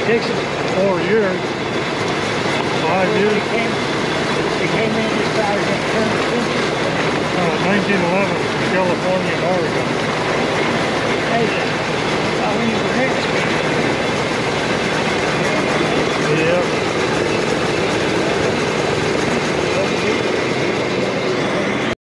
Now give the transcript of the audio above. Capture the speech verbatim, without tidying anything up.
Texas? Four years. Five Well, years. They came, they came in as far as that turn of fifty. Uh, nineteen eleven from California and Oregon. Hey, uh, when you were here,